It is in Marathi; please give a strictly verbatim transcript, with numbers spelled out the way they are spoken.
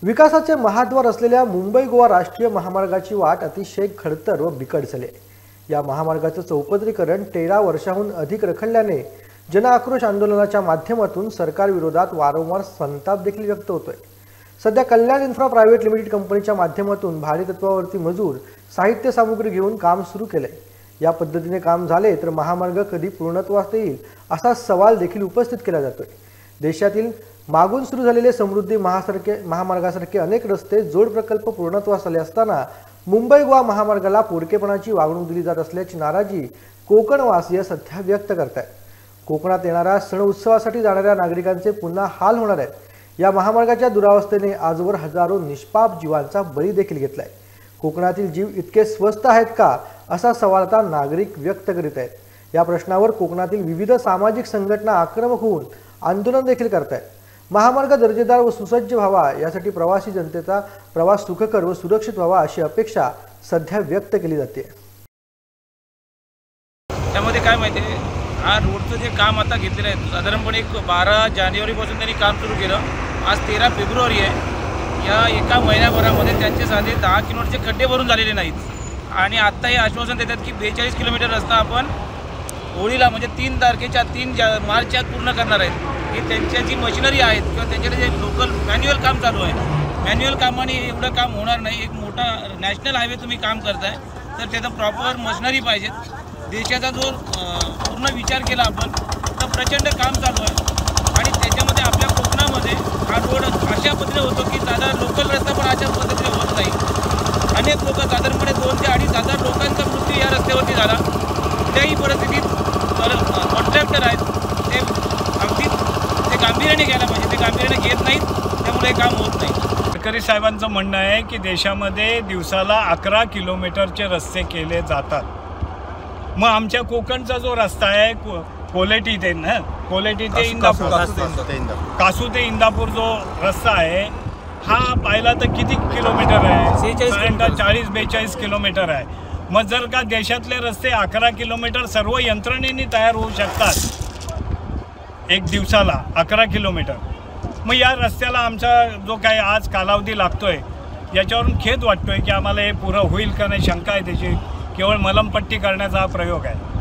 विकासाचे महाद्वार असलेल्या मुंबई गोवा राष्ट्रीय महामार्गाची वाट अतिशय खडतर व बिकट झाली आहे। या महामार्गाचे चौपदरीकरण तेरा वर्षांहून अधिक रखडल्याने जनआक्रोश आंदोलनाच्या माध्यमातून सरकार विरोधात वारंवार संताप देखील व्यक्त होतोय। सध्या कल्याण इन्फ्रा प्रायव्हेट लिमिटेड कंपनीच्या माध्यमातून भाडे तत्वावरती मजूर साहित्य सामुग्री घेऊन काम सुरू केले। या पद्धतीने काम झाले तर महामार्ग कधी पूर्णत्वास येईल असा सवाल देखील उपस्थित केला जातोय। देशातील मागून सुरू झालेले समृद्धी महासारखे महामार्गासारखे अनेक रस्ते जोड प्रकल्प पूर्णत्वास आले असताना मुंबई गोवा महामार्गाला पोरकेपणाची वागणूक दिली जात असल्याची नाराजी कोकणवासीय सध्या व्यक्त करतात। कोकणात येणाऱ्या सण उत्सवासाठी जाणाऱ्या नागरिकांचे पुन्हा हाल होणार आहेत। या महामार्गाच्या दुरावस्थेने आजवर हजारो निष्पाप जीवांचा बळी देखील घेतलाय। कोकणातील जीव इतके स्वस्त आहेत का असा सवाल आता नागरिक व्यक्त करीत आहेत। या प्रश्नावर कोकणातील विविध सामाजिक संघटना आक्रमक होऊन आंदोलन देखील करत आहेत। महामार्ग दर्जेदार व सुसज्ज व्हावा यासाठी प्रवासी जनतेचा प्रवास सुखकर व सुरक्षित व्हावा अशी अपेक्षा सध्या व्यक्त केली जाते। त्यामध्ये काय माहिती आहे, हा रोडचं जे काम आता घेतलेलं आहे साधारणपणे एक बारा जानेवारीपासून त्यांनी काम सुरू केलं। आज तेरा फेब्रुवारी आहे। या एका महिन्याभरामध्ये त्यांचे साधे दहा किलोमीटरचे खड्डे भरून झालेले नाहीत आणि आत्ता हे आश्वासन देतात की बेचाळीस किलोमीटर रस्ता आपण होळीला म्हणजे तीन तारखेच्या तीन जा मार्चच्या पूर्ण करणार आहेत। हे त्यांच्या जी मशिनरी आहेत किंवा त्यांच्याकडे जे लोकल मॅन्युअल काम चालू आहे, मॅन्युअल कामाने एवढं काम होणार नाही। एक मोठा नॅशनल हायवे तुम्ही काम करताय तर त्याचं प्रॉपर मशिनरी पाहिजे। देशाचा जो पूर्ण विचार केला आपण तर प्रचंड काम चालू आहे आणि त्याच्यामध्ये आपल्या कोकणामध्ये हा रोड अशा पद्धतीने होतो की साधा लोकल रस्ता पण अशा पद्धतीने होत नाही। अनेक लोक साधारणपणे दोन ते अडीच हजार लोकांचा मृत्यू या रस्त्यावरती झाला। त्याही परिस्थितीत कॉन्ट्रॅक्टर आहेत ते अगदी ते गांभीर्याने घ्यायला पाहिजे, ते गांभीर्याने घेत नाहीत, त्यामुळे हे काम होत नाही। गडकरी साहेबांचं म्हणणं आहे की देशामध्ये दिवसाला अकरा किलोमीटरचे रस्ते केले जातात। मग आमच्या कोकणचा जो रस्ता आहे कोलेटी ते ना कोलेटी ते इंदापूर कासू ते इंदापूर जो रस्ता आहे हा पाहिला तर किती किलोमीटर आहे, चाळीस बेचाळीस किलोमीटर आहे। मग जर का देशातले रस्ते अकरा किलोमीटर सर्व यंत्रणेने तयार होऊ शकतात एक दिवसाला अकरा किलोमीटर, मग या रस्त्याला आमचा जो काही आज कालावधी लागतोय याच्यावरून खेद वाटतोय की आम्हाला हे पुरं होईल का नाही शंका आहे त्याची। केवळ मलमपट्टी करण्याचा हा प्रयोग आहे।